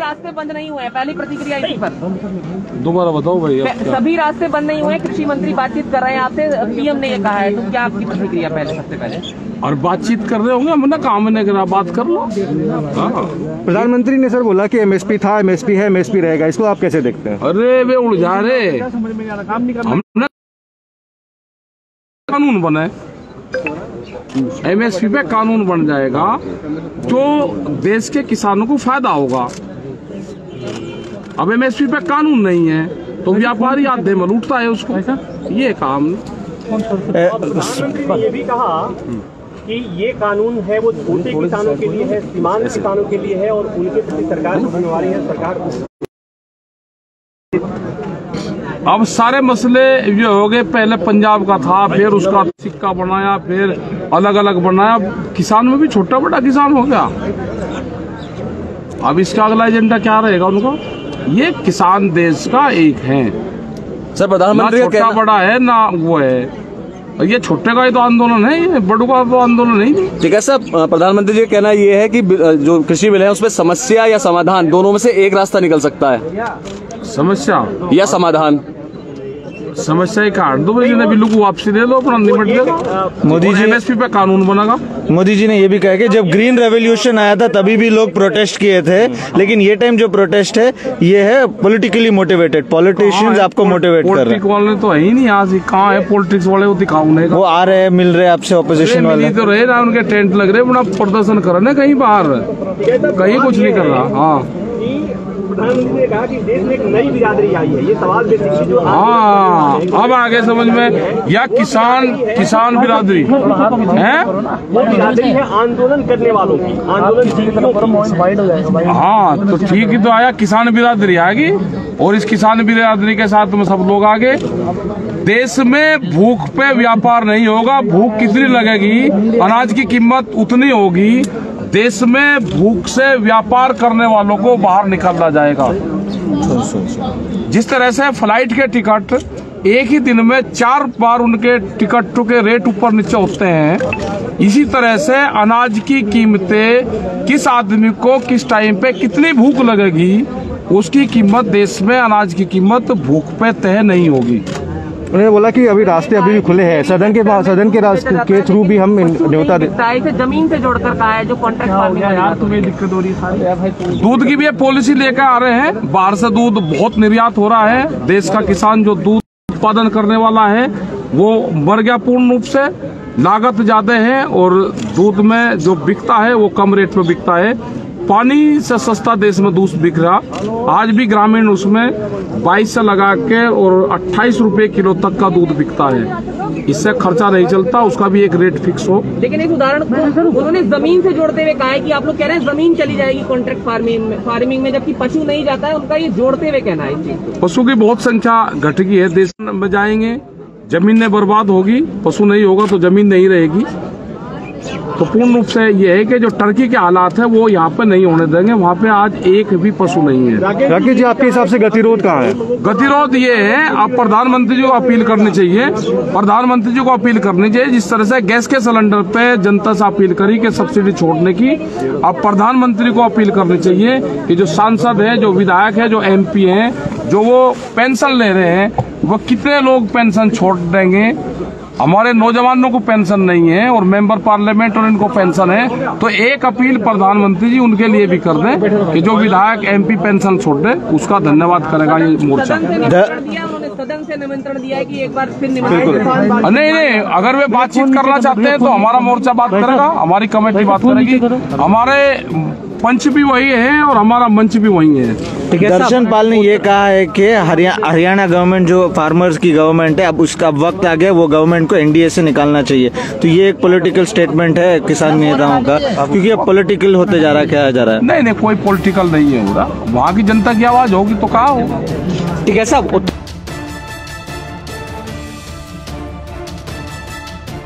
रास्ते बंद नहीं हुए हैं, पहली प्रतिक्रिया इसी पर। दोबारा बताओ भाई। सभी रास्ते बंद नहीं हुए, कृषि मंत्री बातचीत कर रहे हैं आपसे, पीएम ने ये कहा है, तो क्या आपकी प्रतिक्रिया पहले, सबसे पहले? और बातचीत कर रहे होंगे, हमने काम नहीं करा, बात कर लो। प्रधानमंत्री ने सर बोला कि एमएसपी था, एमएसपी है, एमएसपी रहेगा, इसको आप कैसे देखते हैं? अरे वे उलझा रहे, हमने कानून बनाए, एमएसपी पे कानून बन जाएगा जो देश के किसानों को फायदा होगा। अब एमएसपी पे कानून नहीं है तो व्यापारी आधे में लूटता है उसको, ये काम। प्रधानमंत्री ने ये भी कहा कि ये कानून है वो छोटे किसानों के लिए है, सीमांत किसानों के लिए है, और उनके प्रति सरकार की जिम्मेवारी है। सरकार अब सारे मसले ये हो गए, पहले पंजाब का था, फिर उसका सिक्का बनाया, फिर अलग अलग बनाया, किसान में भी छोटा बड़ा किसान हो गया। अब इसका अगला एजेंडा क्या रहेगा उनका? ये किसान देश का एक है सर। प्रधानमंत्री ना छोटा बड़ा है ना वो है, ये छोटे का ही तो आंदोलन है, ये बड़ों का तो आंदोलन नहीं। ठीक है सर, प्रधानमंत्री जी का कहना ये है कि जो कृषि बिल है उसमें समस्या या समाधान दोनों में से एक रास्ता निकल सकता है। समस्या या समाधान? समस्या ही काट दो भाई, बिल्लू को वापसी दे दो, अपना निपट दो। मोदी जी एमएसपी पे कानून बनेगा। मोदी जी ने ये भी कहा कि जब ग्रीन रेवोल्यूशन आया था तभी भी लोग प्रोटेस्ट किए थे, लेकिन ये टाइम जो प्रोटेस्ट है ये है पॉलिटिकली मोटिवेटेड, पॉलिटिशियंस आपको मोटिवेट कर रहे हैं। पॉलिटिक्स वाले तो है ही नहीं, आज कहाँ है पॉलिटिक्स वाले, वो दिखाओ नहीं। वो आ रहे हैं, मिल रहे हैं आपसे, ऑपोजिशन वाले तो रहे ना, उनके टेंट लग रहे, बड़ा प्रदर्शन कर रहे कहीं बाहर, कहीं कुछ नहीं कर रहा। हाँ, प्रधानमंत्री ने कहा कि देश में एक नई बिरादरी आई है, ये सवाल बेसिकली जो हाँ अब आगे समझ में, या किसान बिरादरी है, वो बिरादरी है आंदोलन करने वालों की, आंदोलन। हाँ तो ठीक ही तो आया, किसान बिरादरी आएगी, और इस किसान बिरादरी के साथ में सब लोग आगे। देश में भूख पे व्यापार नहीं होगा, भूख कितनी लगेगी, अनाज की कीमत उतनी होगी, देश में भूख से व्यापार करने वालों को बाहर निकाला जाएगा। जिस तरह से फ्लाइट के टिकट एक ही दिन में 4 बार उनके टिकटों के रेट ऊपर नीचे होते हैं, इसी तरह से अनाज की कीमतें, किस आदमी को किस टाइम पे कितनी भूख लगेगी, उसकी कीमत, देश में अनाज की कीमत भूख पे तय नहीं होगी। उन्होंने बोला कि अभी रास्ते अभी भी खुले हैं, सदन के रास्ते के थ्रू भी हम न्योता इसे जमीन से जोड़कर कहा है, जो कॉन्ट्रैक्ट फार्मिंग है। यार तुम्हें दिक्कत हो रही है। दूध की भी ये पॉलिसी लेकर आ रहे हैं, बाहर से दूध बहुत निर्यात हो रहा है, देश का किसान जो दूध उत्पादन करने वाला है वो मर गया पूर्ण रूप से, लागत ज्यादा है और दूध में जो बिकता है वो कम रेट में बिकता है। पानी से सस्ता देश में दूध बिक रहा, आज भी ग्रामीण उसमें 22 से लगा के और 28 रुपए किलो तक का दूध बिकता है, इससे खर्चा नहीं चलता, उसका भी एक रेट फिक्स हो। लेकिन इस उदाहरण को उन्होंने जमीन से जोड़ते हुए कहा है कि आप लोग कह रहे हैं जमीन चली जाएगी कॉन्ट्रैक्ट फार्मिंग में, जबकि पशु नहीं जाता है, उनका ये जोड़ते हुए कहना है। पशु की बहुत संख्या घट गई है, देश में जाएंगे, जमीनें बर्बाद होगी, पशु नहीं होगा तो जमीन नहीं रहेगी। तो पूर्ण रूप से ये है कि जो टर्की के हालात है वो यहाँ पे नहीं होने देंगे, वहाँ पे आज एक भी पशु नहीं है। राकेश जी, आपके हिसाब से गतिरोध कहाँ है? गतिरोध ये है, आप प्रधानमंत्री जी को अपील करनी चाहिए, प्रधानमंत्री जी को अपील करनी चाहिए, जिस तरह से गैस के सिलेंडर पे जनता से अपील करी कि सब्सिडी छोड़ने की, अब प्रधानमंत्री को अपील करनी चाहिए कि जो सांसद है, जो विधायक है, जो MP है, जो वो पेंशन ले रहे हैं, वो कितने लोग पेंशन छोड़ देंगे। हमारे नौजवानों को पेंशन नहीं है और मेंबर पार्लियामेंट और इनको पेंशन है, तो एक अपील प्रधानमंत्री जी उनके लिए भी कर दें कि जो विधायक MP पेंशन छोड़ दे, उसका धन्यवाद करेगा ये मोर्चा। सदन से निमंत्रण दिया है कि एक बार फिर नहीं, अगर वे बातचीत करना चाहते हैं तो हमारा मोर्चा बात करेगा, हमारी कमेटी बात करेगी, हमारे पंच भी वही है और हमारा मंच भी वही है। दर्शन पाल ने ये कहा है कि हरियाणा गवर्नमेंट जो फार्मर्स की गवर्नमेंट है, अब उसका वक्त आ गया, वो गवर्नमेंट को NDA से निकालना चाहिए। तो ये एक पॉलिटिकल स्टेटमेंट है किसान नेताओं का, क्योंकि अब पॉलिटिकल होते जा रहा है, क्या जा रहा है? नहीं, कोई पॉलिटिकल नहीं है हो रहा, वहाँ की जनता की आवाज होगी तो कहा हो। ठीक है साहब।